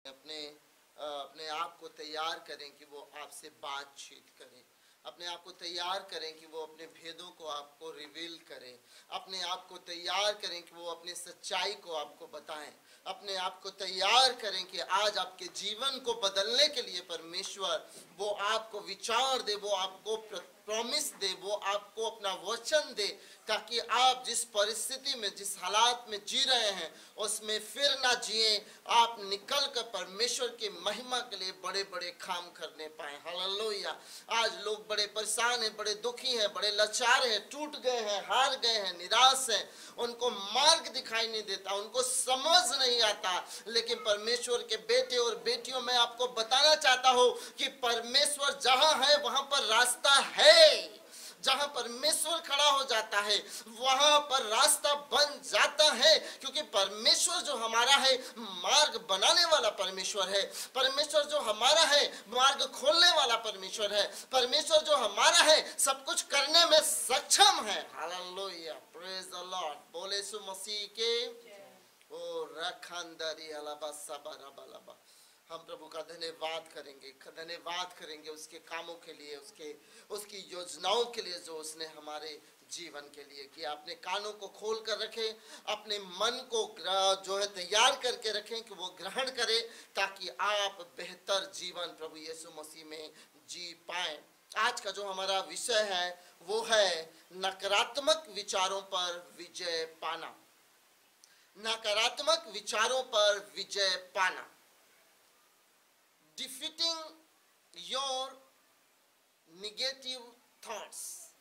अपने अपने आप को तैयार करें कि वो आपसे बातचीत करें, अपने आप को तैयार करें कि वो अपने भेदों को आपको रिवील करें, अपने आप को तैयार करें कि वो अपने सच्चाई को आपको बताएं, अपने आप को तैयार करें कि आज आपके जीवन को बदलने के लिए परमेश्वर वो आपको विचार दे, वो आपको प्रॉमिस दे, वो आपको अपना वचन दे, ताकि आप जिस परिस्थिति में, जिस हालात में जी रहे हैं उसमें फिर ना जिए, आप निकल कर परमेश्वर की महिमा के लिए बड़े बड़े काम करने पाए। हालेलुया। आज लोग बड़े परेशान हैं, बड़े दुखी हैं, बड़े लाचार हैं, टूट गए हैं, हार गए हैं, निराश हैं, उनको मार्ग दिखाई नहीं देता, उनको समझ नहीं आता। लेकिन परमेश्वर के बेटे और बेटियों में आपको बताना चाहता हूं कि परमेश्वर जहां है वहां पर रास्ता है। जहां परमेश्वर खड़ा हो जाता है वहां पर रास्ता बन जाता है, क्योंकि परमेश्वर जो हमारा है मार्ग बनाने वाला परमेश्वर है, परमेश्वर जो हमारा है मार्ग खोलने वाला परमेश्वर है, परमेश्वर जो हमारा है सब कुछ करने में सक्षम है। Hallelujah, praise the Lord. बोले यीशु मसीह के ओ रखंदरी अलबा सबरबलबा। हम प्रभु का धन्यवाद करेंगे उसके कामों के लिए, उसकी योजनाओं के लिए जो उसने हमारे जीवन के लिए किया। अपने कानों को खोल कर रखें, अपने मन को जो है तैयार करके रखें कि वो ग्रहण करे, ताकि आप बेहतर जीवन प्रभु यीशु मसीह में जी पाए। आज का जो हमारा विषय है वो है नकारात्मक विचारों पर विजय पाना। नकारात्मक विचारों पर विजय पाना। Defeating your negative thoughts।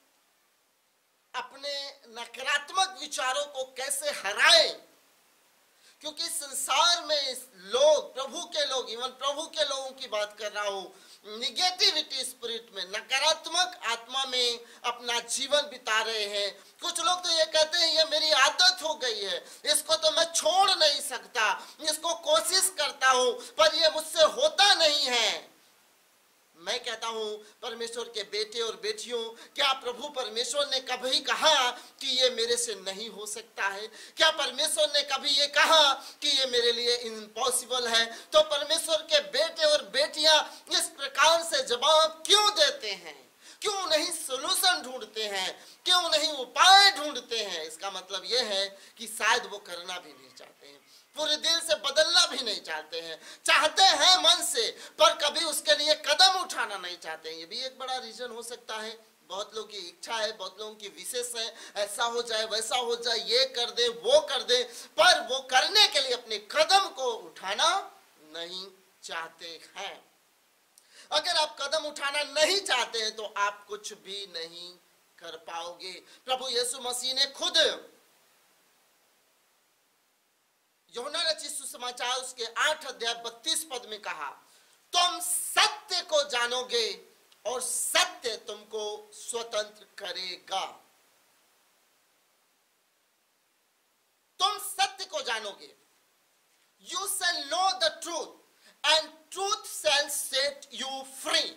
अपने नकारात्मक विचारों को कैसे हराएं, क्योंकि संसार में लोग, प्रभु के लोग, इवन प्रभु के लोगों की बात कर रहा हूं, निगेटिविटी स्पिरिट में, नकारात्मक आत्मा में अपना जीवन बिता रहे हैं। कुछ लोग तो ये कहते हैं ये मेरी आदत हो गई है, इसको तो मैं छोड़ नहीं सकता, इसको कोशिश करता हूं पर ये मुझसे होता नहीं है। मैं कहता हूं परमेश्वर के बेटे और बेटियों, क्या प्रभु परमेश्वर ने कभी कहा कि ये मेरे से नहीं हो सकता है? क्या परमेश्वर ने कभी ये कहा कि ये मेरे लिए इम्पॉसिबल है? तो परमेश्वर के बेटे और बेटियां इस प्रकार से जवाब क्यों देते हैं? क्यों नहीं सॉल्यूशन ढूंढते हैं? क्यों नहीं उपाय ढूंढते हैं? इसका मतलब यह है कि शायद वो करना भी नहीं चाहते हैं, पूरे दिल से बदलना भी नहीं चाहते हैं, चाहते हैं मन से पर कभी उसके लिए कदम उठाना नहीं चाहते हैं। ये भी एक बड़ा रीजन हो सकता है। बहुत लोगों की इच्छा है, बहुत लोगों की विशेष है, ऐसा हो जाए, वैसा हो जाए, ये कर दे, वो कर दे, पर वो करने के लिए अपने कदम को उठाना नहीं चाहते हैं। अगर आप कदम उठाना नहीं चाहते हैं तो आप कुछ भी नहीं कर पाओगे। प्रभु यीशु मसीह ने खुद यूहन्ना रचित सुसमाचार उसके 8 अध्याय 32 पद में कहा, तुम सत्य को जानोगे और सत्य तुमको स्वतंत्र करेगा। तुम सत्य को जानोगे, you shall know the truth and truth shall set you free।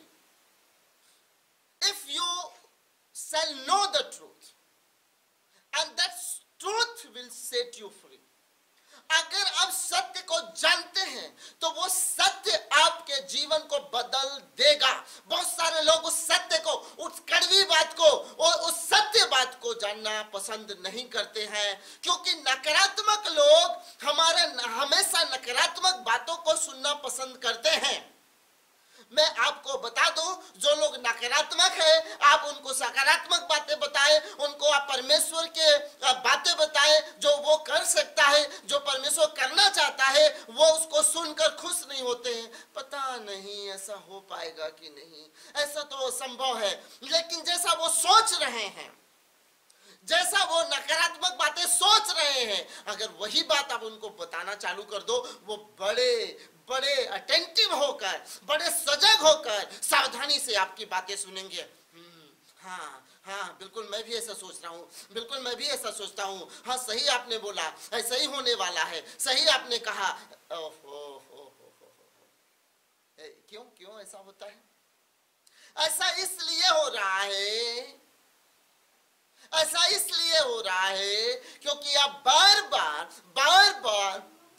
If you shall know the truth and that truth will set you free। अगर आप सत्य को जानते हैं तो वो सत्य आपके जीवन को बदल देगा। बहुत सारे लोग उस सत्य को, उस कड़वी बात को और उस सत्य बात को जानना पसंद नहीं करते हैं, क्योंकि नकारात्मक लोग हमेशा नकारात्मक बातों को सुनना पसंद करते हैं। मैं आपको बता दूं, जो लोग नकारात्मक है आप उनको सकारात्मक बातें बताएं, उनको आप परमेश्वर के बातें बताएं जो वो कर सकता है, जो परमेश्वर करना चाहता है, वो उसको सुनकर खुश नहीं होते हैं। पता नहीं ऐसा हो पाएगा कि नहीं, ऐसा तो असंभव है। लेकिन जैसा वो सोच रहे हैं, जैसा वो नकारात्मक बातें सोच रहे हैं, अगर वही बात आप उनको बताना चालू कर दो, वो बड़े अटेंटिव होकर, बड़े सजग होकर सावधानी से आपकी बातें सुनेंगे। हाँ बिल्कुल मैं भी ऐसा सोच रहा हूँ, बिल्कुल मैं भी ऐसा सोचता हूँ, हाँ सही आपने बोला, ऐसा ही होने वाला है, सही आपने कहा। क्यों ऐसा होता है? ऐसा इसलिए हो रहा है, ऐसा इसलिए हो रहा है क्योंकि आप बार बार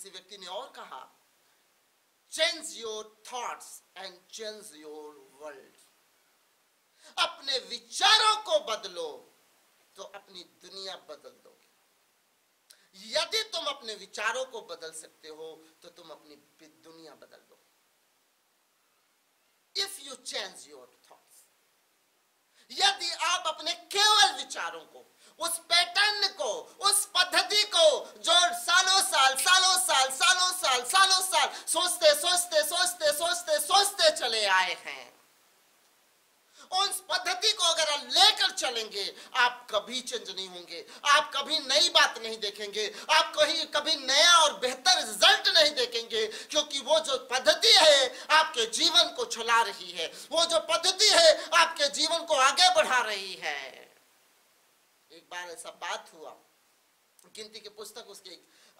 किसी व्यक्ति ने और कहा, change your thoughts and change your world. अपने विचारों को बदलो तो अपनी दुनिया बदल दोगे। यदि तुम अपने विचारों को बदल सकते हो तो तुम अपनी दुनिया बदल दोगे। If you change your thoughts, यदि आप अपने केवल विचारों को, उस पैटर्न को, उस पद्धति को जो सालों साल सोचते चले आए हैं, उस पद्धति को अगर आप लेकर चलेंगे, आप कभी चेंज नहीं होंगे, आप कभी नई बात नहीं देखेंगे, आप कभी नया और बेहतर रिजल्ट नहीं देखेंगे, क्योंकि वो जो पद्धति है आपके जीवन को चला रही है, वो जो पद्धति है आपके जीवन को आगे बढ़ा रही है। एक बार ऐसा बात हुआ, गिनती की पुस्तक उसके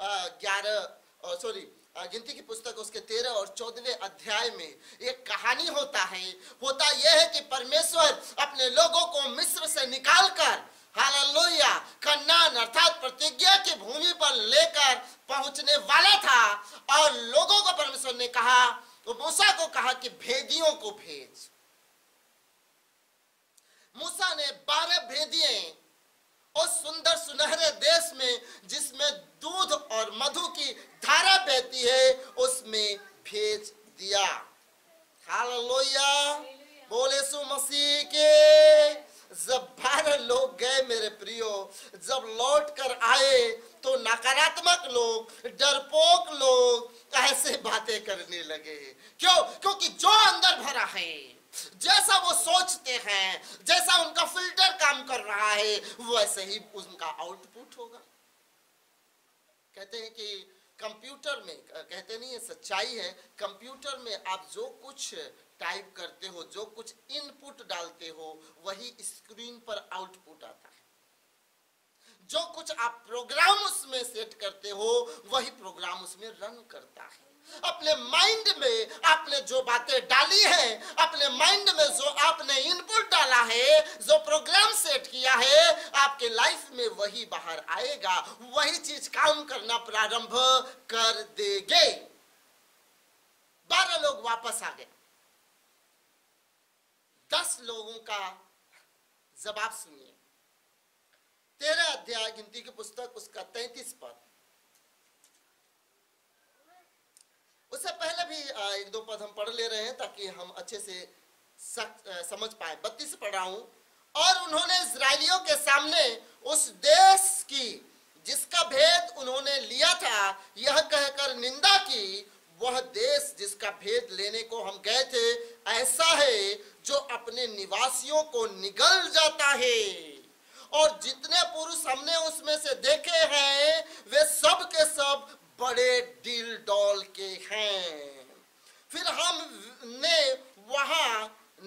13 और 14वें अध्याय में एक कहानी होता यह है कि परमेश्वर अपने लोगों को मिस्र से निकालकर हालेलुया कनान अर्थात प्रतिज्ञा की भूमि पर लेकर पहुंचने वाला था, और लोगों को परमेश्वर ने कहा, तो मूसा को कहा कि भेदियों को भेज। मूसा ने 12 भेदिए उस सुंदर सुनहरे देश में जिसमें दूध और मधु की धारा बहती है, उसमें भेज दिया। हालेलुया, बोले यीशु मसीह के। जब 12 लोग गए मेरे प्रियो, जब लौट कर आए तो नकारात्मक लोग, डरपोक लोग ऐसे बातें करने लगे। क्यों? क्योंकि जो अंदर भरा है, जैसा वो सोचते हैं, जैसा उनका फिल्टर काम कर रहा है, वैसे ही उनका आउटपुट होगा। कहते हैं कि कंप्यूटर में, कहते नहीं है सच्चाई है, कंप्यूटर में आप जो कुछ टाइप करते हो, जो कुछ इनपुट डालते हो, वही स्क्रीन पर आउटपुट आता है। जो कुछ आप प्रोग्राम उसमें सेट करते हो, वही प्रोग्राम उसमें रन करता है। अपने माइंड में आपने जो बातें डाली हैं, अपने माइंड में जो आपने इनपुट डाला है, जो प्रोग्राम सेट किया है, आपके लाइफ में वही बाहर आएगा, वही चीज काम करना प्रारंभ कर देंगे। 12 लोग वापस आ गए। 10 लोगों का जवाब सुनिए। 13 अध्याय गिनती की पुस्तक उसका 33 पद। उससे पहले भी 1-2 पद हम पढ़ ले रहे हैं ताकि हम अच्छे से समझ पाए। 32 पढ़ रहा हूं। और उन्होंने इस्राएलियों के सामने उस देश की जिसका भेद उन्होंने लिया था यह कहकर निंदा की, वह देश जिसका भेद लेने को हम गए थे ऐसा है जो अपने निवासियों को निगल जाता है, और जितने पुरुष हमने उसमें से देखे हैं वे सब के सब बड़े डील डॉल के हैं। फिर हमने वहां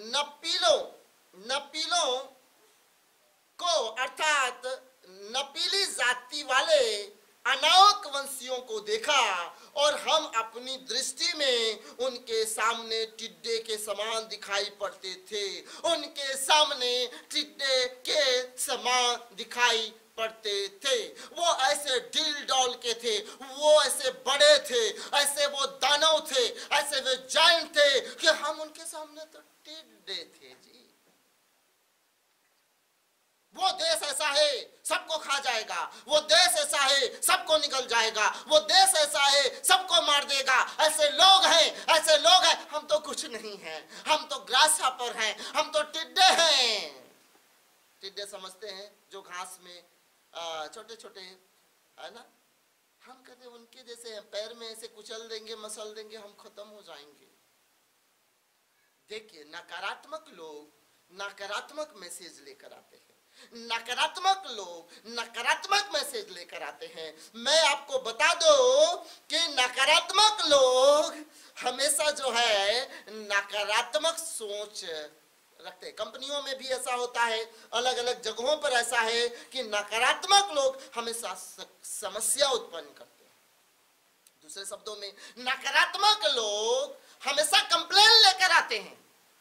नपीलों को अर्थात नपीली जाति वाले अनाक वंशियों को देखा, और हम अपनी दृष्टि में उनके सामने टिड्डे के समान दिखाई पड़ते थे। उनके सामने टिड्डे के समान दिखाई पड़ते थे। वो ऐसे डील डॉल के थे, वो ऐसे बड़े थे, ऐसे वो दानव थे, ऐसे वे जायंट थे कि हम उनके सामने तो टिड्डे थे जी। वो देश ऐसा है सबको खा जाएगा, वो देश ऐसा है सबको निगल जाएगा, वो देश ऐसा है सबको मार देगा, ऐसे लोग हैं, हम तो कुछ नहीं हैं, हम तो ग्रास हॉपर हैं, हम तो टिड्डे हैं। टिड्डे समझते हैं जो घास में छोटे छोटे है ना, हम कहते उनके जैसे हैं, पैर में ऐसे कुचल देंगे, मसल देंगे, हम खत्म हो जाएंगे। देखिए, नकारात्मक लोग नकारात्मक मैसेज लेकर आते हैं, नकारात्मक लोग नकारात्मक मैसेज लेकर आते हैं। मैं आपको बता दो कि नकारात्मक लोग हमेशा जो है नकारात्मक सोच रखते हैं। कंपनियों में भी ऐसा होता है, अलग अलग जगहों पर ऐसा है कि नकारात्मक लोग हमेशा समस्या उत्पन्न करते हैं। दूसरे शब्दों में, नकारात्मक लोग हमेशा कंप्लेन लेकर आते हैं।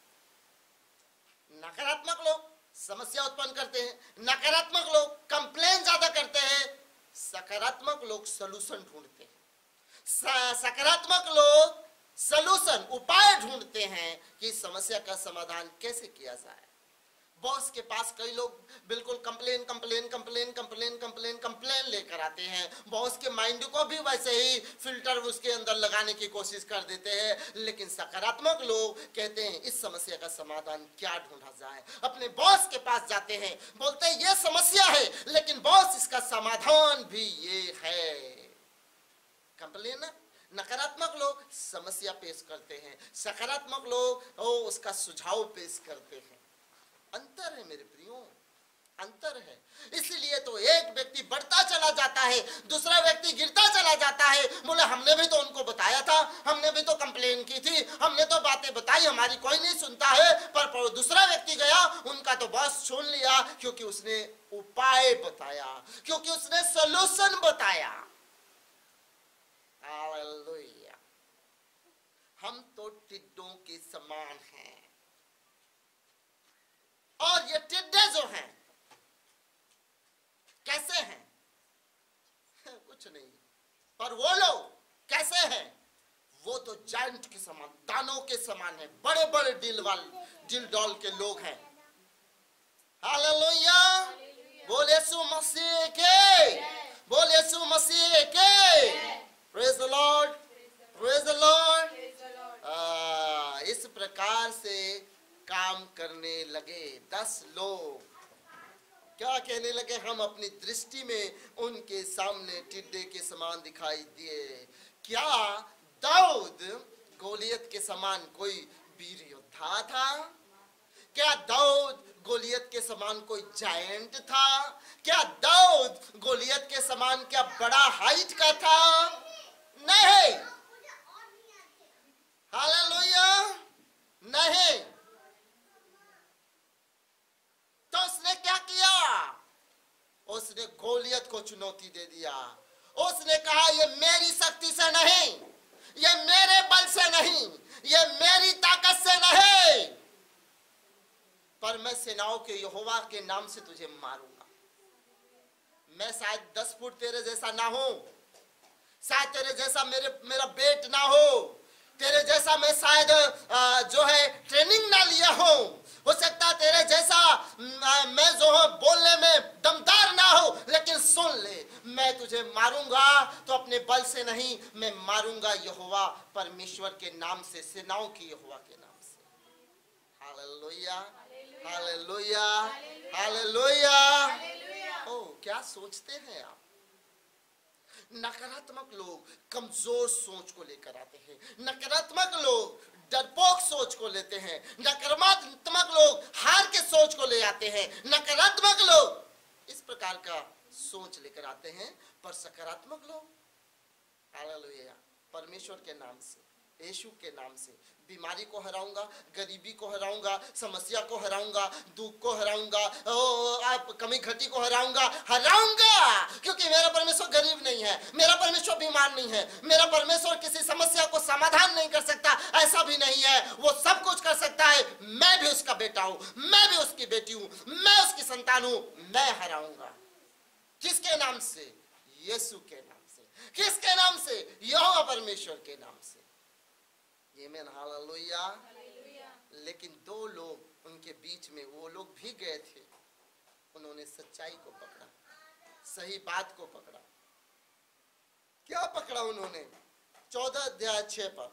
नकारात्मक लोग समस्या उत्पन्न करते हैं, नकारात्मक लोग कंप्लेन ज्यादा करते हैं, सकारात्मक लोग सलूशन ढूंढते हैं। सकारात्मक लोग सलूशन, उपाय ढूंढते हैं कि इस समस्या का समाधान कैसे किया जाए। बॉस के पास कई लोग बिल्कुल complain complain complain complain complain complain लेकर आते हैं। बॉस के माइंड को भी वैसे ही फिल्टर उसके अंदर लगाने की कोशिश कर देते हैं। लेकिन सकारात्मक लोग कहते हैं इस समस्या का समाधान क्या ढूंढा जाए। अपने बॉस के पास जाते हैं, बोलते हैं ये समस्या है, लेकिन बॉस इसका समाधान भी ये है। कंप्लेन नकारात्मक लोग समस्या पेश करते हैं, सकारात्मक लोग उसका सुझाव पेश करते हैं। अंतर है मेरे प्रियो, अंतर है। इसलिए तो एक व्यक्ति बढ़ता चला जाता है, दूसरा व्यक्ति गिरता चला जाता है। बोले हमने भी तो उनको बताया था, हमने भी तो कंप्लेन की थी, हमने तो बातें बताई, हमारी कोई नहीं सुनता है। पर दूसरा व्यक्ति गया, उनका तो बॉस सुन लिया, क्योंकि उसने उपाय बताया, क्योंकि उसने सॉल्यूशन बताया। हालेलुया। हम तो टिड्डों के समान हैं, और ये टिड्डे जो हैं कैसे हैं? कुछ नहीं। पर वो लोग कैसे हैं? वो तो जायंट के समान, दानों के समान है, बड़े बड़े दिल डॉल के लोग हैं। हालेलुया। बोल यीशु मसीह के, बोल यीशु मसीह के। Praise the Lord, praise the Lord. इस प्रकार से काम करने लगे 10 लोग। क्या कहने लगे? हम अपनी दृष्टि में उनके सामने टिड्डे के समान दिखाई दिए। क्या दाऊद गोलियत के समान कोई वीर योद्धा था? क्या दाऊद गोलियत के समान कोई जायंट था? क्या दाऊद गोलियत के समान क्या बड़ा हाइट का था? नहीं। हालेलुया, नहीं। तो उसने क्या किया? उसने गोलियत को चुनौती दे दिया। उसने कहा ये मेरी शक्ति से नहीं, ये मेरे बल से नहीं, ये मेरी ताकत से नहीं, पर मैं सेनाओं के यहोवा के नाम से तुझे मारूंगा। मैं शायद 10 फुट तेरे जैसा ना हो, शायद तेरे जैसा मेरा वेट ना हो, तेरे जैसा मैं शायद जो है ट्रेनिंग ना लिया हो सकता तेरे जैसा मैं जो है बोलने में दमदार ना हो, लेकिन सुन ले, मैं तुझे मारूंगा तो अपने बल से नहीं, मैं मारूंगा यहोवा परमेश्वर के नाम से, सेनाओं की यहोवा के नाम से। Hallelujah, hallelujah, hallelujah. ओ क्या सोचते हैं आप? नकारात्मक लोग कमजोर सोच को लेकर आते हैं, नकारात्मक लोग डरपोक सोच को लेते हैं, नकारात्मक लोग हार के सोच को ले आते हैं, नकारात्मक लोग इस प्रकार का सोच लेकर आते हैं। पर सकारात्मक लोग, हालेलुया, परमेश्वर के नाम से, यीशु के नाम से बीमारी को हराऊंगा, गरीबी को हराऊंगा, समस्या को हराऊंगा, दुख को हराऊंगा, कमी घटी को हराऊंगा, क्योंकि मेरा परमेश्वर गरीब नहीं है, मेरा परमेश्वर बीमार नहीं है, मेरा परमेश्वर किसी समस्या को समाधान नहीं कर सकता, ऐसा भी नहीं है। वो सब कुछ कर सकता है। मैं भी उसका बेटा हूं, मैं भी उसकी बेटी हूं, मैं उसकी संतान हूं। मैं हराऊंगा। किसके नाम से? यीशु के नाम से। किसके नाम से? यहोवा परमेश्वर के नाम से। आमीन, हालेलुया। लेकिन 2 लोग उनके बीच में, वो लोग भी गए थे, उन्होंने सच्चाई को पकड़ा, सही बात को पकड़ा। क्या पकड़ा उन्होंने? 14 अध्याय 6 पर,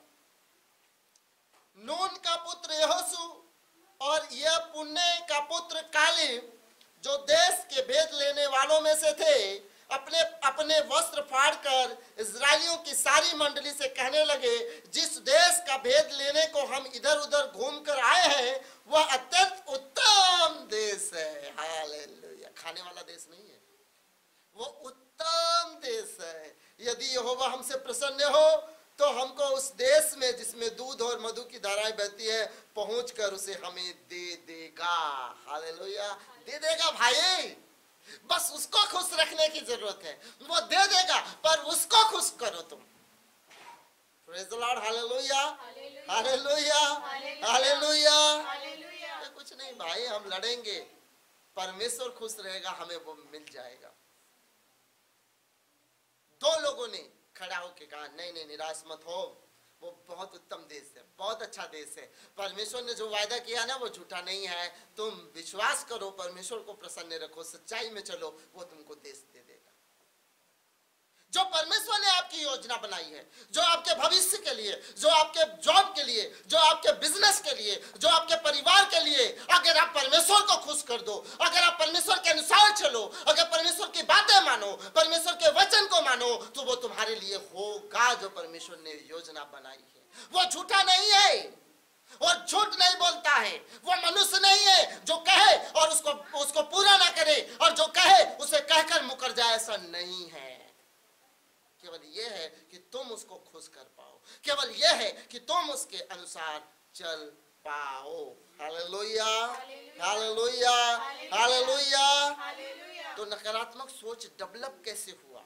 नून का पुत्र यहोशू और यह पुण्य का पुत्र कालेब, जो देश के भेद लेने वालों में से थे, अपने अपने वस्त्र फाड़कर इजरायलियों की सारी मंडली से कहने लगे, जिस देश का भेद लेने को हम इधर उधर घूमकर आए हैं, वह अत्यंत उत्तम देश है। हालेलुया। खाने वाला देश नहीं है, वो उत्तम देश है। यदि यहोवा हमसे प्रसन्न हो तो हमको उस देश में, जिसमें दूध और मधु की धाराएं बहती है, पहुंचकर उसे हमें दे देगा। हालेलुया, दे देगा भाई। बस उसको खुश रखने की जरूरत है, वो दे देगा, पर उसको खुश करो तुम। Praise the Lord, hallelujah, hallelujah, hallelujah. कुछ नहीं भाई, हम लड़ेंगे, परमेश्वर खुश रहेगा, हमें वो मिल जाएगा। 2 लोगों ने खड़ा होकर कहा, नहीं नहीं निराश मत हो, वो बहुत उत्तम देश है, बहुत अच्छा देश है। परमेश्वर ने जो वायदा किया ना वो झूठा नहीं है। तुम विश्वास करो, परमेश्वर को प्रसन्न रखो, सच्चाई में चलो, वो तुमको देश दे देगा। जो परमेश्वर ने आपकी योजना बनाई है, जो आपके भविष्य के लिए, जो आपके जॉब के लिए, जो आपके बिजनेस के लिए, जो आपके परिवार के लिए, अगर आप परमेश्वर को खुश कर दो, अगर आप परमेश्वर के अनुसार चलो, अगर परमेश्वर की बातें मानो, परमेश्वर के वचन को मानो, तो वो तुम्हारे लिए होगा। जो परमेश्वर ने योजना बनाई है वो झूठा नहीं है और झूठ नहीं बोलता है। वो मनुष्य नहीं है जो कहे और उसको पूरा ना करे, और जो कहे उसे कहकर मुकर जाए, ऐसा नहीं है। केवल यह है कि तुम उसको खुश कर पाओ, केवल यह है कि तुम उसके अनुसार चल पाओ। Hallelujah, hallelujah, hallelujah. तो नकारात्मक सोच डेवलप कैसे हुआ?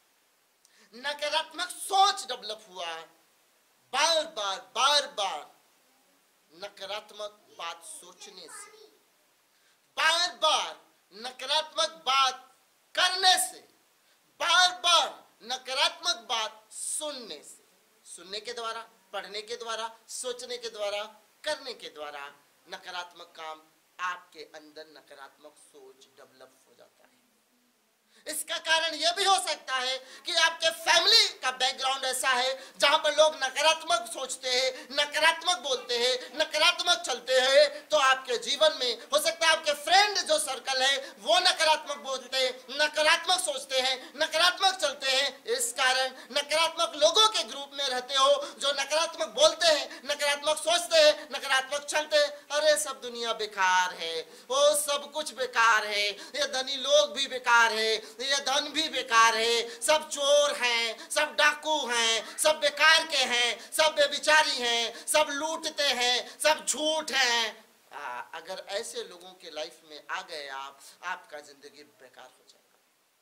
नकारात्मक सोच डेवलप हुआ बार बार नकारात्मक बात सोचने से, बार बार नकारात्मक बात करने से, बार बार नकारात्मक बात सुनने से। सुनने के द्वारा, पढ़ने के द्वारा, सोचने के द्वारा, करने के द्वारा नकारात्मक काम, आपके अंदर नकारात्मक सोच डेवलप हो जाता है। इसका कारण यह भी हो सकता है कि आपके फैमिली का बैकग्राउंड ऐसा है जहां पर लोग नकारात्मक सोचते हैं, नकारात्मक बोलते हैं, नकारात्मक चलते हैं। तो आपके जीवन में हो सकता है आपके फ्रेंड जो सर्कल है वो नकारात्मक बोलते हैं, नकारात्मक सोचते हैं, नकारात्मक चलते हैं। इस कारण नकारात्मक लोगों के ग्रुप में रहते हो जो नकारात्मक बोलते हैं, नकारात्मक सोचते हैं, नकारात्मक चलते हैं। अरे सब दुनिया बेकार है, वो सब कुछ बेकार है, ये धनी लोग भी बेकार है, ये धन भी बेकार है, सब चोर हैं, सब डाकू हैं, सब बेकार के हैं, सब बेविचारी हैं, सब लूटते हैं, सब झूठ हैं। अगर ऐसे लोगों के लाइफ में आ गए आप, आपका जिंदगी बेकार हो जाएगा।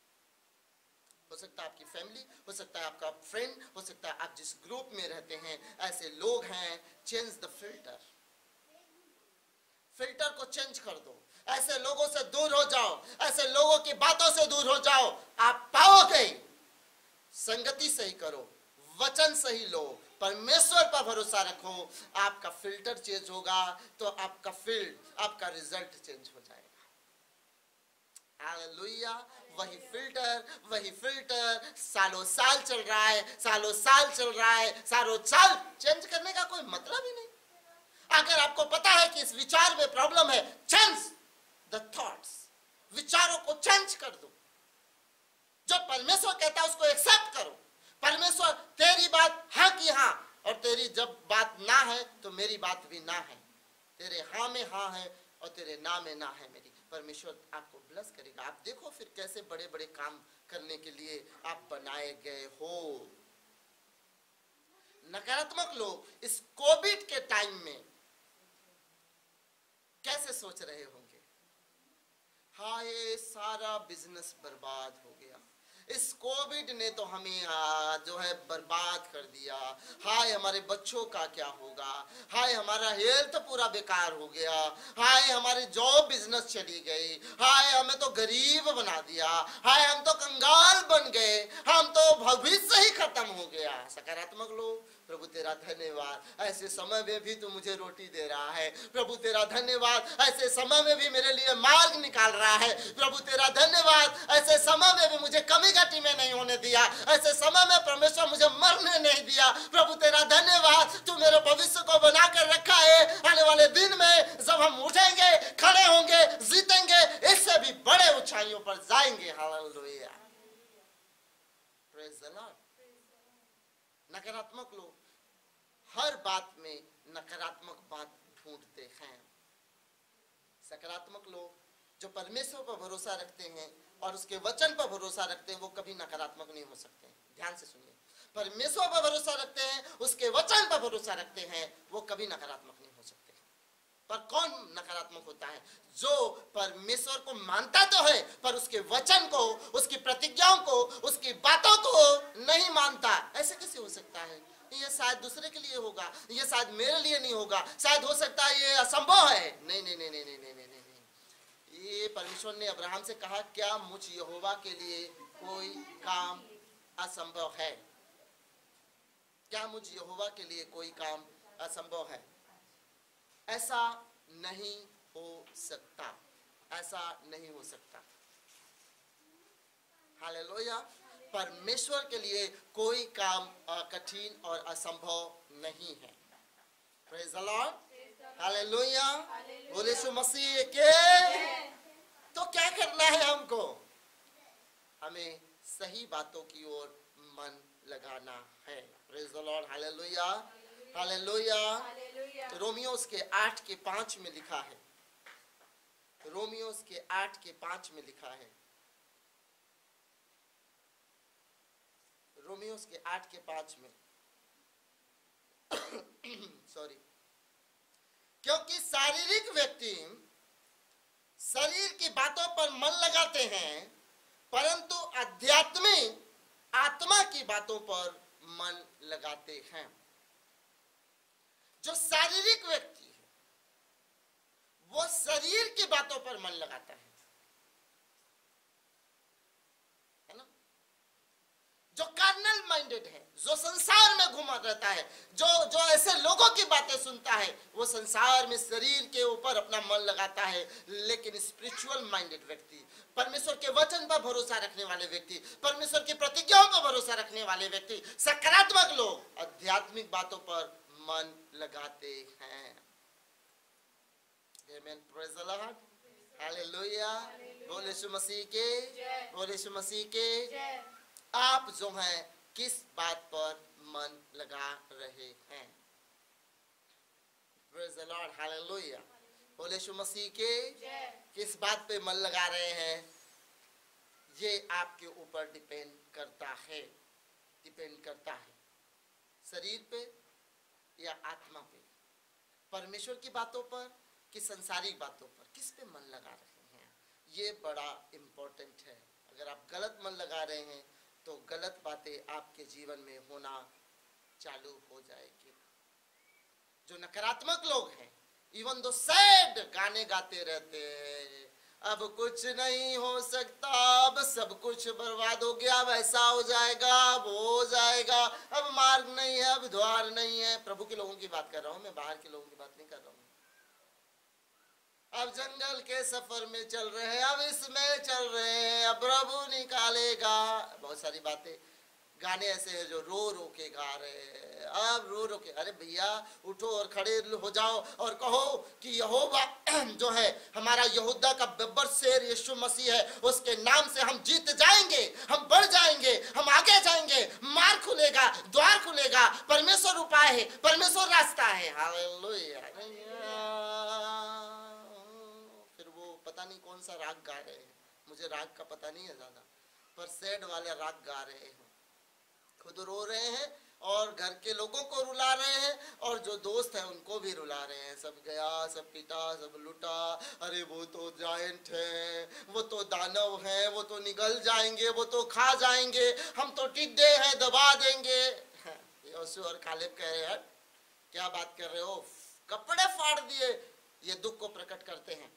हो सकता है आपकी फैमिली, हो सकता है आपका फ्रेंड, हो सकता है आप जिस ग्रुप में रहते हैं ऐसे लोग हैं। चेंज द फिल्टर, फिल्टर को चेंज कर दो, ऐसे लोगों से दूर हो जाओ, ऐसे लोगों की बातों से दूर हो जाओ। आप पाओगे, संगति सही करो, वचन सही लो, परमेश्वर पर भरोसा रखो, आपका फिल्टर चेंज होगा तो आपका फील्ड, आपका रिजल्ट चेंज हो जाएगा। हालेलुया। वही फिल्टर सालों साल चल रहा है, सालों साल चल रहा है, सालों साल चेंज करने का कोई मतलब ही नहीं। अगर आपको पता है कि इस विचार में प्रॉब्लम है, चेंज द थॉट्स, विचारों को चेंज कर दो। जो परमेश्वर कहता है उसको एक्सेप्ट करो। परमेश्वर तेरी बात हाँ की हाँ, और तेरी जब बात ना है तो मेरी बात भी ना है। तेरे हाँ में हाँ है और तेरे ना में ना है मेरी। परमेश्वर आपको ब्लेस करेगा। आप देखो फिर कैसे बड़े बड़े काम करने के लिए आप बनाए गए हो। नकारात्मक लोग इस कोविड के टाइम में कैसे सोच रहे होंगे? हाँ, ये सारा बिजनेस बर्बाद हो गया, इस कोविड ने तो हमें जो है बर्बाद कर दिया। हाय हमारे बच्चों का क्या होगा? हाय हमारा हेल्थ पूरा बेकार हो गया। हाय हमारी जॉब बिजनेस चली गई। हाय हमें तो गरीब बना दिया। हाय हम तो कंगाल बन गए। हम तो भविष्य ही खत्म हो गया। सकारात्मक लोग, प्रभु तेरा धन्यवाद, ऐसे समय में भी तू मुझे रोटी दे रहा है। प्रभु तेरा धन्यवाद, ऐसे समय में भी मेरे लिए मार्ग निकाल रहा है। प्रभु तेरा धन्यवाद, ऐसे समय में भी मुझे कमी घटी में नहीं होने दिया। ऐसे समय में परमेश्वर मुझे मरने नहीं दिया। प्रभु तेरा धन्यवाद, तू मेरे भविष्य को बना कर रखा है। आने वाले दिन में जब हम उठेंगे, खड़े होंगे, जीतेंगे, इससे भी बड़े ऊंचाइयों पर जाएंगे। Hallelujah, praise the Lord. नकारात्मक लोग हर बात में नकारात्मक बात ढूंढते हैं। सकारात्मक लोग जो परमेश्वर पर भरोसा रखते हैं और उसके वचन पर भरोसा रखते हैं, वो कभी नकारात्मक नहीं हो सकते। ध्यान से सुनिए, परमेश्वर पर भरोसा रखते हैं, उसके वचन पर भरोसा रखते हैं, वो कभी नकारात्मक नहीं हो सकते। पर कौन नकारात्मक होता है? जो परमेश्वर को मानता तो है पर उसके वचन को, उसकी प्रतिज्ञाओं को, उसकी बातों को नहीं मानता। ऐसे कैसे हो सकता है? ये शायद दूसरे के लिए होगा, ये शायद मेरे लिए नहीं होगा, शायद हो सकता है ये असंभव है। नहीं नहीं नहीं नहीं नहीं नहीं नहीं नहीं। ये परमेश्वर ने अब्राहम से कहा, क्या मुझ यहोवा के लिए कोई काम असंभव है? क्या मुझ यहोवा के लिए कोई काम असंभव है? ऐसा नहीं हो सकता, ऐसा नहीं हो सकता। हालेलुया। परमेश्वर के लिए कोई काम कठिन और असंभव नहीं है। Praise the Lord. हालेलुया। बोले यीशु मसीह के। तो क्या करना है हमको? हमें सही बातों की ओर मन लगाना है। Praise the Lord. Hallelujah. Hallelujah. रोमियोस के 8:5 में लिखा है, रोमियोस के 8:5 में लिखा है, रोमियोस के 8:5 में सॉरी, क्योंकि शारीरिक व्यक्ति शरीर की बातों पर मन लगाते हैं, परंतु आध्यात्मिक आत्मा की बातों पर मन लगाते हैं। जो शारीरिक व्यक्ति है वो शरीर की बातों पर मन लगाता है ना? जो कार्नल माइंडेड है, जो संसार में घुमा रहता है, जो ऐसे लोगों की बातें सुनता है, वो संसार में शरीर के ऊपर अपना मन लगाता है। लेकिन स्पिरिचुअल माइंडेड व्यक्ति, परमेश्वर के वचन पर भरोसा रखने वाले व्यक्ति, परमेश्वर की प्रतिज्ञाओं पर भरोसा रखने वाले व्यक्ति, सकारात्मक लोग आध्यात्मिक बातों पर मन लगाते हैं। Amen. Praise the Lord. Hallelujah. बोले यीशु मसीह के, बोले यीशु मसीह के। आप जो हैं किस बात पर मन लगा रहे हैं? Praise the Lord. हालेलुया। बोले यीशु मसीह के। किस बात पे मन लगा रहे हैं? ये आपके ऊपर डिपेंड करता है, डिपेंड करता है। शरीर पे या आत्मा पे, परमेश्वर की बातों पर कि संसारिक बातों पर, किस पे मन लगा रहे हैं? ये बड़ा इंपॉर्टेंट है। अगर आप गलत मन लगा रहे हैं तो गलत बातें आपके जीवन में होना चालू हो जाएगी। जो नकारात्मक लोग हैं, इवन दो सैड गाने गाते रहते हैं, अब कुछ नहीं हो सकता, अब सब कुछ बर्बाद हो गया, अब ऐसा हो जाएगा, अब हो जाएगा, अब मार्ग नहीं है, अब द्वार नहीं है। प्रभु के लोगों की बात कर रहा हूं मैं, बाहर के लोगों की बात नहीं कर रहा हूं। अब जंगल के सफर में चल रहे हैं, अब इसमें चल रहे हैं, अब प्रभु निकालेगा। बहुत सारी बातें, गाने ऐसे हैं जो रो रो के गा रहे हैं, अब रो रो के। अरे भैया उठो और खड़े हो जाओ और कहो कि यहोवा जो है हमारा यहूदा का बब्बर शेर यीशु मसीह है, उसके नाम से हम जीत जाएंगे, हम बढ़ जाएंगे, हम आगे जाएंगे, मार्ग खुलेगा, द्वार खुलेगा, परमेश्वर उपाय है, परमेश्वर रास्ता है। हालेलुया। फिर वो पता नहीं कौन सा राग गा रहे हैं, मुझे राग का पता नहीं है ज्यादा, पर सैड वाले राग गा रहे हैं। खुद रो रहे हैं और घर के लोगों को रुला रहे हैं, और जो दोस्त हैं उनको भी रुला रहे हैं। सब गया, सब पिटा, सब लुटा, अरे वो तो जायंट है, वो तो दानव है, वो तो निगल जाएंगे, वो तो खा जाएंगे, हम तो टिड्डे हैं, दबा देंगे। यहोशू और कालेब कह रहे हैं, क्या बात कर रहे हो, कपड़े फाड़ दिए। ये दुख को प्रकट करते हैं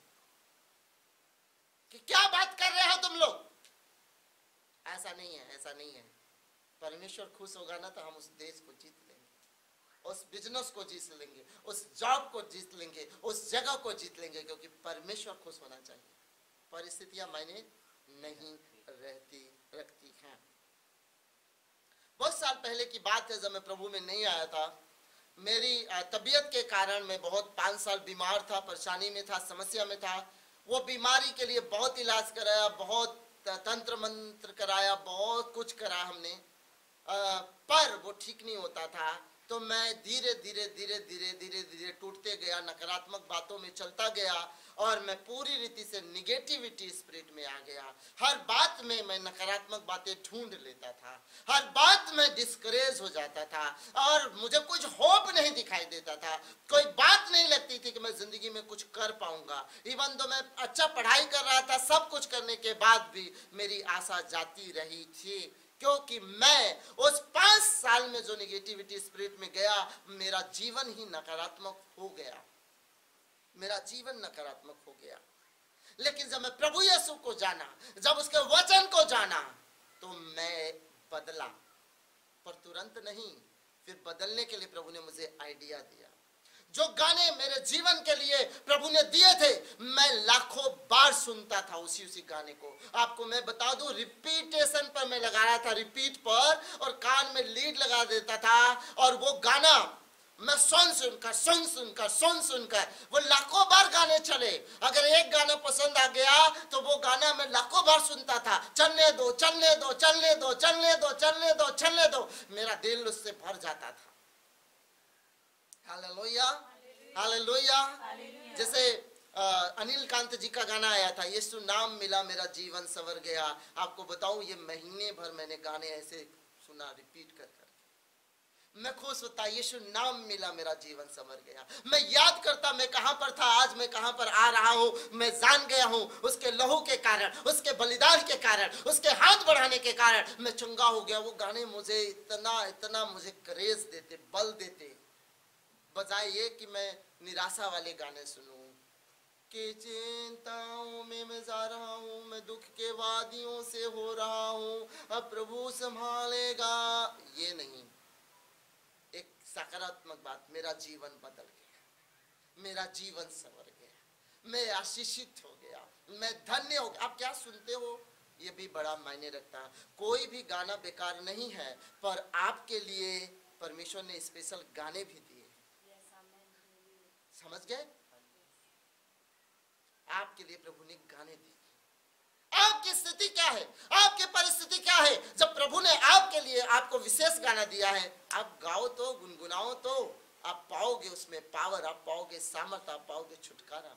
कि क्या बात कर रहे हो तुम लोग। ऐसा नहीं है, ऐसा नहीं है। परमेश्वर खुश होगा ना तो हम उस देश को जीत लेंगे, उस बिजनेस को जीत लेंगे, उस जॉब को जीत लेंगे, उस जगह को जीत लेंगे, क्योंकि परमेश्वर खुश होना चाहिए। परिस्थितियां मायने नहीं रखती हैं। बहुत साल पहले की बात है, जब मैं प्रभु में नहीं आया था, मेरी तबीयत के कारण मैं बहुत 5 साल बीमार था, परेशानी में था, समस्या में था। वो बीमारी के लिए बहुत इलाज कराया, बहुत तंत्र मंत्र कराया, बहुत कुछ करा हमने, पर वो ठीक नहीं होता था। तो मैं धीरे धीरे टूटते गया, नकारात्मक बातों में चलता गया, और मैं पूरी रीति से निगेटिविटी स्पिरिट में आ गया। हर बात में मैं नकारात्मक बातें ढूंढ लेता था, हर बात में डिस्करेज हो जाता था, और मुझे कुछ होप नहीं दिखाई देता था। कोई बात नहीं लगती थी कि मैं जिंदगी में कुछ कर पाऊंगा। इवन तो मैं अच्छा पढ़ाई कर रहा था, सब कुछ करने के बाद भी मेरी आशा जाती रही थी, क्योंकि मैं उस 5 साल में जो निगेटिविटी स्पिरिट में गया, मेरा जीवन ही नकारात्मक हो गया, मेरा जीवन नकारात्मक हो गया। लेकिन जब मैं प्रभु यीशु को जाना, जब उसके वचन को जाना, तो मैं बदला, पर तुरंत नहीं, फिर बदलने के लिए प्रभु ने मुझे आइडिया दिया। जो गाने मेरे जीवन के लिए प्रभु ने दिए थे, मैं लाखों बार सुनता था उसी गाने को। आपको मैं बता दूं, रिपीटेशन पर मैं लगा रहा था, रिपीट पर, और कान में लीड लगा देता था, और वो गाना मैं सुनकर वो लाखों बार गाने चले। अगर एक गाना पसंद आ गया तो वो गाना मैं लाखों बार सुनता था। चलने दो चलने दो चलने दो चलने दो चलने दो चलने दो, मेरा दिल उससे भर जाता था। Hallelujah hallelujah. जैसे अनिल कांत जी का गाना आया था, यीशु नाम मिला मेरा जीवन संवर गया। आपको बताऊं, ये महीने भर मैंने गाने ऐसे सुना, रिपीट कर मैं खुश होता, यीशु नाम मिला मेरा जीवन संवर गया। मैं याद करता मैं कहां पर था, आज मैं कहां पर आ रहा हूं। मैं जान गया हूं उसके लहू के कारण, उसके बलिदान के कारण, उसके हाथ बढ़ाने के कारण मैं चंगा हो गया। वो गाने मुझे इतना मुझे करेज देते, बल देते, बजाय ये कि मैं निराशा वाले गाने सुनूं कि चिंताओं में मैं जा रहा हूं, मैं दुख के वादियों से हो रहा हूं, अब प्रभु संभालेगा। ये नहीं, एक सकारात्मक बात, मेरा जीवन बदल गया, मेरा जीवन संवर गया, मैं आशीषित हो गया, मैं धन्य हो गया। आप क्या सुनते हो ये भी बड़ा मायने रखता है। कोई भी गाना बेकार नहीं है, पर आपके लिए परमेश्वर ने स्पेशल गाने भी दिए। समझ गए? आपके लिए प्रभु ने गाने दिए। आपकी स्थिति क्या है, आपकी परिस्थिति क्या है, जब प्रभु ने आपके लिए आपको विशेष गाना दिया है, आप गाओ तो, गुनगुनाओ तो, आप पाओगे उसमें पावर, आप पाओगे सामर्थ, आप पाओगे छुटकारा।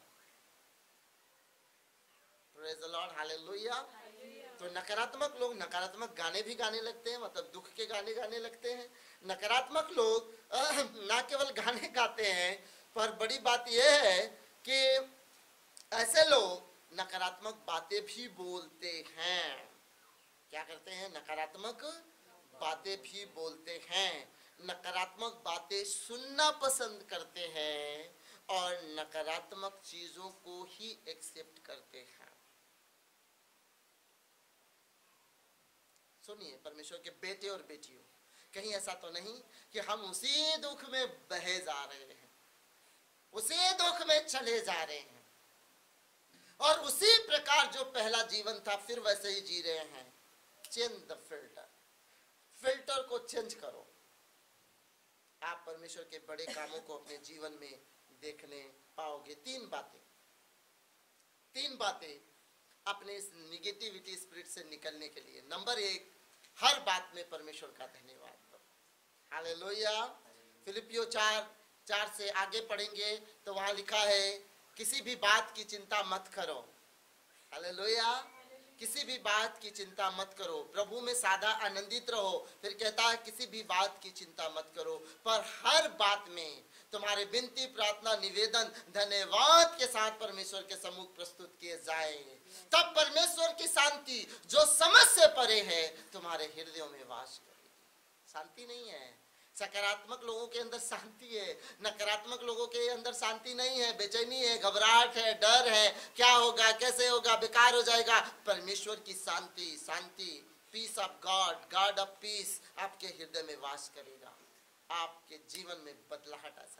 Praise the Lord, hallelujah. तो नकारात्मक लोग नकारात्मक गाने भी गाने लगते हैं, मतलब दुख के गाने गाने लगते हैं। नकारात्मक लोग ना केवल गाने गाते हैं, पर बड़ी बात यह है कि ऐसे लोग नकारात्मक बातें भी बोलते हैं। क्या करते हैं? नकारात्मक बातें भी बोलते हैं, नकारात्मक बातें सुनना पसंद करते हैं, और नकारात्मक चीजों को ही एक्सेप्ट करते हैं। सुनिए परमेश्वर के बेटे और बेटियों, कहीं ऐसा तो नहीं कि हम उसी दुख में बहे जा रहे हैं, उसी दुख में चले जा रहे हैं, और उसी प्रकार जो पहला जीवन था फिर वैसे ही जी रहे हैं। चेंज द फिल्टर, फिल्टर को चेंज करो। आप परमेश्वर के बड़े कामों को अपने जीवन में देखने पाओगे। तीन बातें अपने इस निगेटिविटी स्पिरिट से निकलने के लिए। नंबर 1, हर बात में परमेश्वर का धन्यवाद दो। हालेलुया। फिलिपियो 4 से आगे पढ़ेंगे तो वहां लिखा है, किसी भी बात की चिंता मत करो। हालेलुया। किसी भी बात की चिंता मत करो, प्रभु में सदा आनंदित रहो। फिर कहता है किसी भी बात की चिंता मत करो, पर हर बात में तुम्हारे विनती, प्रार्थना, निवेदन धन्यवाद के साथ परमेश्वर के सम्मुख प्रस्तुत किए जाए। तब परमेश्वर की शांति जो समझ से परे है तुम्हारे हृदयों में वास करेगी। शांति नहीं है, सकारात्मक लोगों के अंदर शांति है, नकारात्मक लोगों के अंदर शांति नहीं है, बेचैनी है, घबराहट है, डर है, क्या होगा, कैसे होगा, बेकार हो जाएगा। परमेश्वर की शांति, peace of God of peace आपके हृदय में वास करेगा, आपके जीवन में बदलाहट आ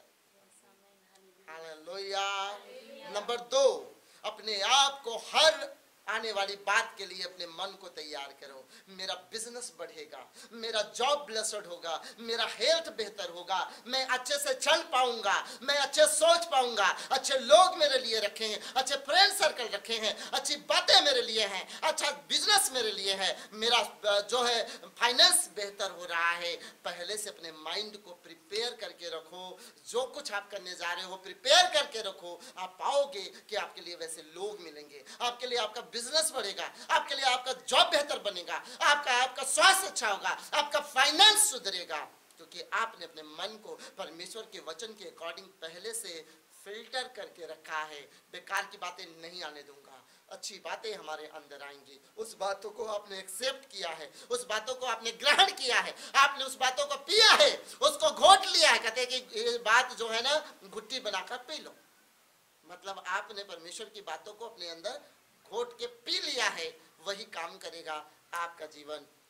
जाएगी। हालेलुया। नंबर 2, अपने आप को हर आने वाली बात के लिए अपने मन को तैयार करो। मेरा बिजनेस बढ़ेगा, मेरा जॉब ब्लेस्ड होगा, मेरा हेल्थ बेहतर होगा, मैं अच्छे से चल पाऊंगा, मैं अच्छे सोच पाऊंगा, अच्छे लोग मेरे लिए रखे हैं, अच्छे फ्रेंड सर्कल रखे हैं, अच्छी बातें मेरे लिए हैं, अच्छा बिजनेस मेरे लिए है, मेरा जो है फाइनेंस बेहतर हो रहा है। पहले से अपने माइंड को प्रिपेयर करके रखो, जो कुछ आप करने जा रहे हो प्रिपेयर करके रखो। आप पाओगे कि आपके लिए वैसे लोग मिलेंगे, आपके लिए आपका बिजनेस बढ़ेगा, आपके लिए आपका जॉब बेहतर बनेगा, आपका स्वास्थ्य अच्छा होगा, आपका फाइनेंस सुधरेगा, क्योंकि आपने अपने मन को परमेश्वर के वचन के अकॉर्डिंग पहले से फिल्टर करके रखा है। बेकार की बातें नहीं आने दूंगा, अच्छी बातें हमारे अंदर आएंगी। उस बातों को आपने एक्सेप्ट किया है, उस बातों को आपने ग्रहण किया है, आपने उस बातों को पिया है, उसको घोट लिया है। कहते हैं कि ये बात जो है ना, घुट्टी बनाकर पी लो, मतलब आपने परमेश्वर की बातों को अपने अंदर घोट के पी लिया है, वही काम करेगा, आपका जीवन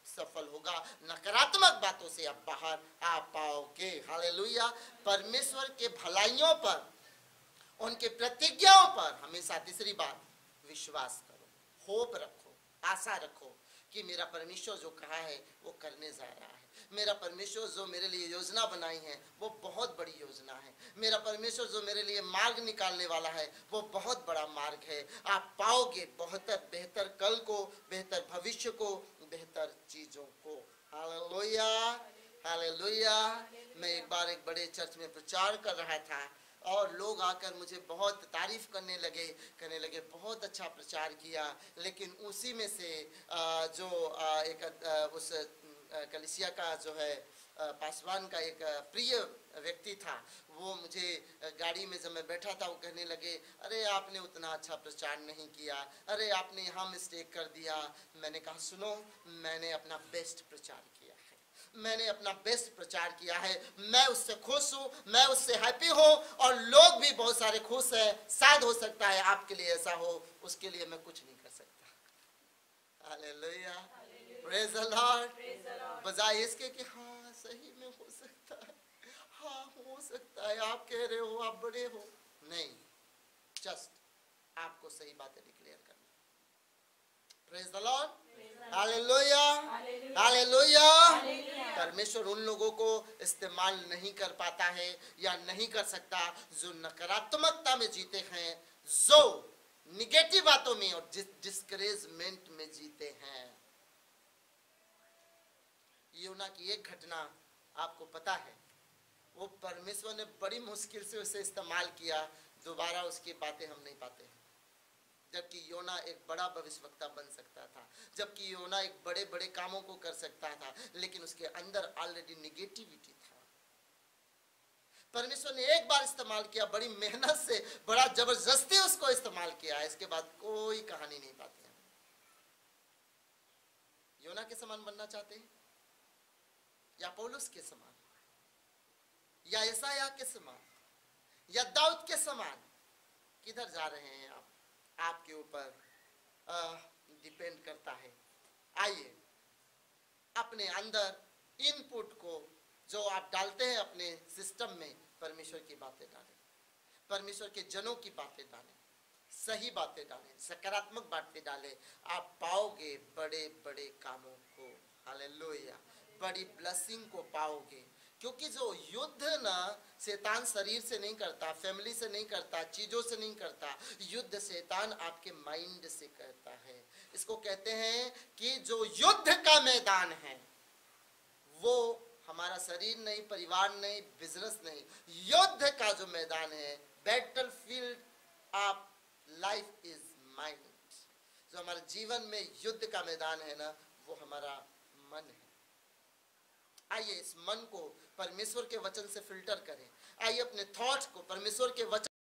सफल होगा, नकारात्मक बातों से आप बाहर आ पाओगे। हालेलुया। परमेश्वर के भलाइयों पर, उनके प्रतिज्ञाओं पर हमेशा, तीसरी बात, विश्वास करो, होप रखो, आशा रखो कि मेरा परमेश्वर जो कहा है वो करने जा रहा है। मेरा परमेश्वर जो मेरे लिए योजना बनाई है वो बहुत बड़ी योजना है। मेरा परमेश्वर जो मेरे लिए मार्ग निकालने वाला है वो बहुत बड़ा मार्ग है। आप पाओगे बहुत बेहतर कल को, बेहतर भविष्य को, बेहतर चीजों को। Hallelujah, hallelujah. मैं एक बार एक बड़े चर्च में प्रचार कर रहा था और लोग आकर मुझे बहुत तारीफ करने लगे, कहने लगे बहुत अच्छा प्रचार किया। लेकिन उसी में से जो एक उस कलीसिया का जो है पासवान का एक प्रिय व्यक्ति था, वो मुझे गाड़ी में जब मैं बैठा था वो कहने लगे, अरे आपने उतना अच्छा प्रचार नहीं किया, अरे आपने यहाँ मिस्टेक कर दिया। मैंने कहा सुनो, मैंने अपना बेस्ट प्रचार किया है, मैंने अपना बेस्ट प्रचार किया है, मैं उससे खुश हूँ, मैं उससे हैप्पी हूँ और लोग भी बहुत सारे खुश हैं। शायद हो सकता है आपके लिए ऐसा हो, उसके लिए मैं कुछ नहीं कर सकता। Hallelujah, praise the Lord. बजाय इसके कि हाँ सही में हो सकता है, हाँ हो सकता है, आप कह रहे हो, आप बड़े हो, नहीं, जस्ट आपको सही बातें डिक्लेयर करनी। Praise the Lord, hallelujah, hallelujah. परमेश्वर उन लोगों को इस्तेमाल नहीं कर पाता है या नहीं कर सकता जो नकारात्मकता में जीते हैं, जो निगेटिव बातों में और डिस्करेजमेंट में जीते हैं। योना की एक घटना आपको पता है, वो परमेश्वर ने बड़ी मुश्किल से उसे इस्तेमाल किया, दोबारा उसकी बातें हम नहीं पाते हैं। जबकि योना एक बड़ा भविष्यवक्ता बन सकता था, जबकि योना एक बड़े बड़े कामों को कर सकता था, लेकिन उसके अंदर ऑलरेडी निगेटिविटी था। परमेश्वर ने एक बार इस्तेमाल किया, बड़ी मेहनत से, बड़ा जबरदस्ती उसको इस्तेमाल किया, इसके बाद कोई कहानी नहीं पाते हैं। योना के समान बनना चाहते हैं या पौलुस के समान, या यशायाह के समान, या दाऊद के समान? किधर जा रहे हैं आप? आपके ऊपर डिपेंड करता है। आइए अपने अंदर इनपुट को जो आप डालते हैं अपने सिस्टम में, परमेश्वर की बातें डालें, परमेश्वर के जनों की बातें डालें, सही बातें डालें, सकारात्मक बातें डालें। आप पाओगे बड़े बड़े कामों को। हालेलुया, बड़ी ब्लेसिंग को पाओगे। क्योंकि जो युद्ध ना शैतान शरीर से नहीं करता, फैमिली से नहीं करता, चीजों से नहीं करता, युद्ध शैतान आपके माइंड से करता है। इसको कहते हैं कि जो युद्ध का मैदान है वो हमारा शरीर नहीं, परिवार नहीं, बिजनेस नहीं, युद्ध का जो मैदान है, battlefield of life is mind. जो हमारे जीवन में युद्ध का मैदान है ना, वो हमारा मन है। आइए इस मन को परमेश्वर के वचन से फिल्टर करें। आइए अपने थॉट्स को परमेश्वर के वचन